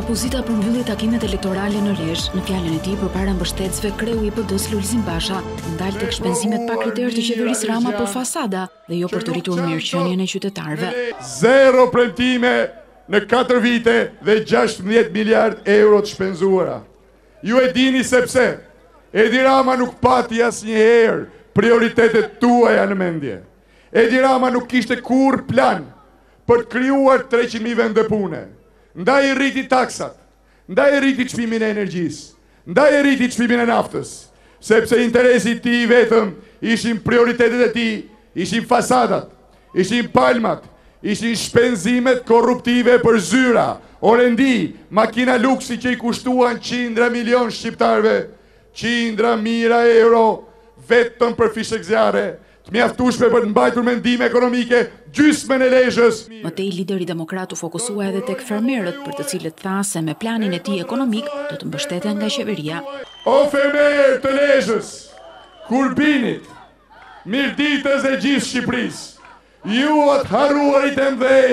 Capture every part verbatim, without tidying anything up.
Opozita përmbylli takimet elektorale në Lezhë. Në fjalën e tij përpara mbështetësve, kreu i P D-s Lulzim Basha ndal tek shpenzimet pa kriter të qeverisë Rama për fasada dhe jo për të rritur mirëqenien e qytetarëve. Zero premtime në katër vite dhe gjashtëdhjetë miliard euro të shpenzuara. Ju e dini sepse Edi Rama nuk pati asnjëherë prioritetet tuaja në mendje. Edi Rama nuk kishte kurrë plan për të krijuar treqind mijë vende pune. Ndaj rriti taksat, ndaj rriti çmimin e energjisë, ndaj rriti çmimin e naftës, sepse interesi i tij vetëm ishin prioritetet e tij, ishin fasadat, ishin palmat, ishin shpenzimet korruptive për zyra, orendi, makina luksi që i kushtuan qindra milion shqiptarve, qindra mijëra euro vetëm për fishek zjarre, të mjaftueshme për të mbajtur mendime ekonomike gjysmën e Lezhës. Mëtej lideri demokrat u fokusua edhe tek fermerët, për të cilët tha se me planin e tij ekonomik do të mbështeten nga qeveria. O fermerë të Lezhës, Kurbinit, Mirditës e gjithë Shqipërisë, ju atë harruarit e mdhej,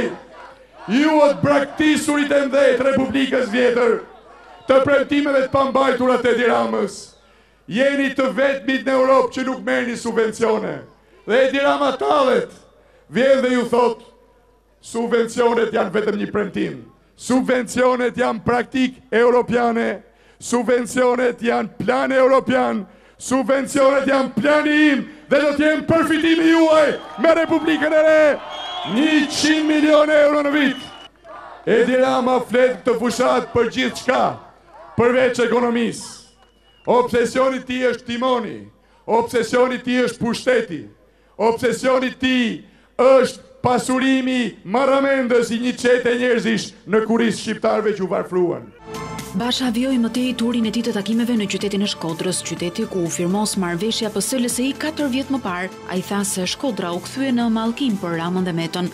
ju atë braktisurit e mdhej të Republikës Vjetër, të premtimeve të pambajtura të Edi Ramës, jeni të vetmit në Europë që nuk merrni subvencione. Dhe Edi Rama tallet, vjen dhe ju thot, subvencionet janë vetëm një premtim. Subvencionet janë praktik europiane, subvencionet janë plan europian, subvencionet janë plani im dhe do t'jenë përfitimi juaj me Republikën e Re, njëqind milion euro në vit. Edi Rama flet të fushat për gjithë çka, përveç ekonomisë. Obsesioni ti është timoni, obsesioni ti është pushteti, obsesioni ti është pasurimi marramendës i një qete njerëzish në kurisë shqiptarve që u varfruan. Basha vjoi mëtej turin e tij të takimeve në qytetin e Shkodrës, qyteti ku u firmos marrëveshja P S L S I katër vjet më parë. Ai tha se Shkodra u kthye në mallkim për Ramën dhe Metën.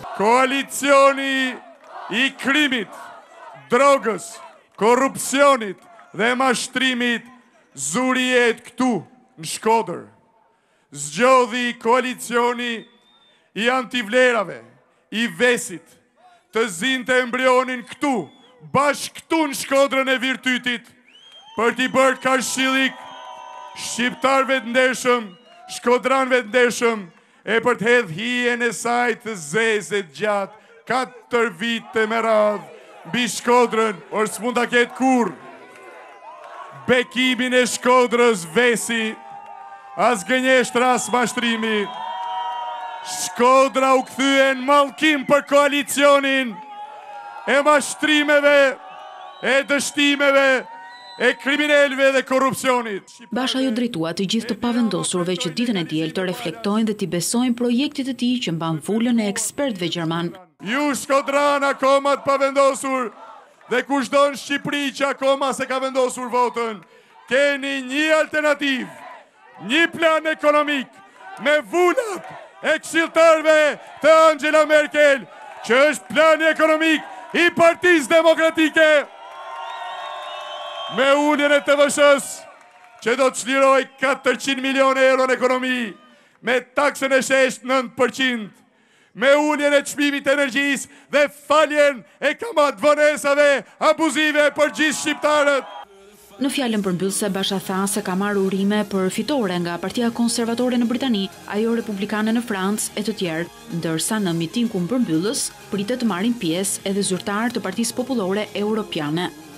Koalicioni i krimit, drogës, korrupsionit dhe mashtrimit zuriet këtu në Shkodër. Zgjodhi koalicioni i antivlerave, i vesit, të zinte embrionin këtu, bashkë këtu në Shkodrën e virtytit, për t'i bërë kashillik shqiptarve të ndershëm, shkodranve të ndershëm, e për të hedhë hijen e saj të zezë gjatë katër vite me radhë, mbi Shkodrën, or s'mund ta ketë kurrë. Bekimin e Shkodrës vesi, as gënjeshtra as mashtrimi. Shkodra u kthye në mallkim për koalicionin e mashtrimeve, e dështimeve, e kriminalëve dhe korrupsionit. Basha ju drejtua të gjithë të pavendosurve që ditën e diel të reflektojnë dhe t'i besojnë projektit të tij që mban vulën e ekspertëve gjerman. Ju Shkodran akoma të pavendosur, dhe kushdo në Shqipëri që akoma se ka vendosur votën, keni një alternativë, një plan ekonomik me vullat e këshilltarëve të Angela Merkel, që është plani ekonomik i Partisë Demokratike, me uljen e T V S-s, që do të çliroj katërqind milionë euro në ekonomi, me taksën e sheshtë nëntë përqind, me uljen e çmimit të energjisë dhe faljen e kamat vonesave abuzive për gjithë shqiptarët. Në fjalën përmbyllëse, Basha tha se ka marrë urime për fitore nga Partia Konservatore në Britani, ajo Republikane në Francë e të tjerë, ndërsa në mitingun përmbyllës pritet të marrin pjesë edhe zyrtarë të Partisë Popullore Europiane.